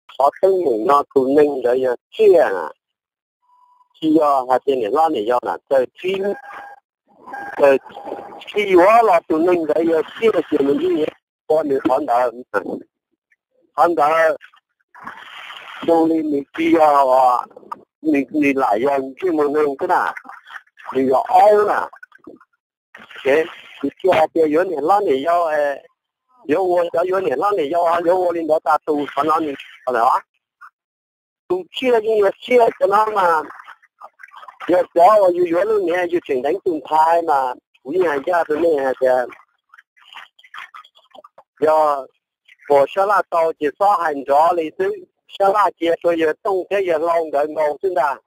họ thấy mình nó cũng nên rồi chia à chia hay thế này lo này do là tới khi hóa là tụi mình rồi chia là chuyện mình gì con người hắn đã đâu đi mình chia mình lại dân chứ mà nên cái nào mình là áo nè cái chia yếu này lo này do yếu quân cho yếu này lo này do yếu quân lên đó ta tu còn nó còn đó tu chia nhưng mà chia cho nó mà giờ đó yếu lúc này yếu chuyển đánh tuần thái mà quý nhà gia tụi này thì giờ bộ sẽ là tàu chỉ số hành rõ lý thứ sẽ là chia cho giờ tung thế giờ long đợi ngầu chúng ta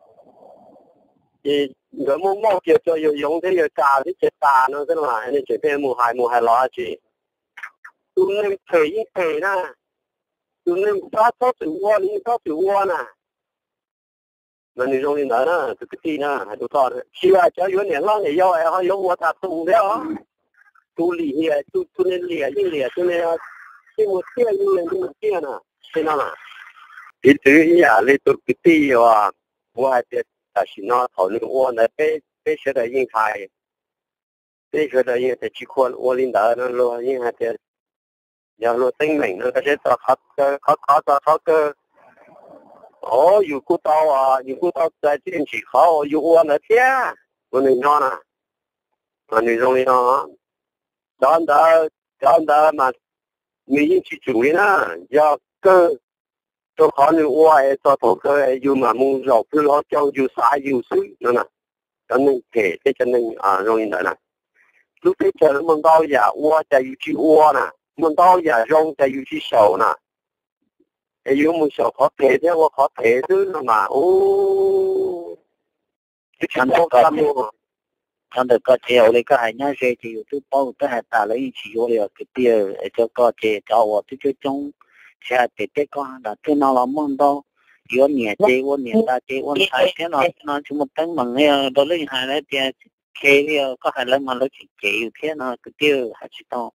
thì người mua mua chia cho giờ dùng thế giờ trả thì chết ta nó cái là này chỉ thêm mùa hai lo chị tụi nên thấy nè tụi nên có số tự qua nè mà你容易拿呢，这个地呢还都到的。是啊，只要有年浪也要哎，还有我他懂的啊，都理解，都那理解，就那样，这么这样这么这样呢，知道吗？你对呀，你都个地啊，我还得但是呢，讨论我呢被学的人才，被学的人才去看我领导那路人还得要路证明那个些到他个。有古道啊，有古道在天气好，有我那天，我能讲呢，我那种的啊，长大嘛，没人去注意呢，要个就可能我还做头个有嘛木绕不老叫有啥有水，那呢，可能给这真能啊容易的呢，如果这梦到呀，我在有去我呢，梦到呀，容在有去手呢。有冇小可陪的，我可陪的了嘛？哦，就全都干么？ 他的个姐，我那个还那些就都包都还打了一起有了个爹，这个姐找我这种，现在这个那这那了梦到有年姐，我年大姐，我才天那就么等忙呀，到那还来点开了，个还来嘛来去给有天那个爹还知道。